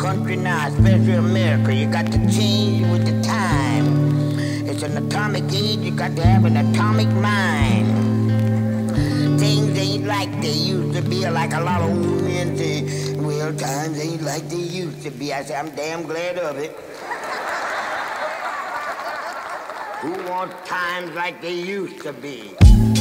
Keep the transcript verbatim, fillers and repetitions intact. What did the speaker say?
country now, especially America. You got to change with the time. It's an atomic age, you got to have an atomic mind. Things ain't like they used to be, like a lot of old men say, well, times ain't like they used to be. I say, I'm damn glad of it. Who wants times like they used to be?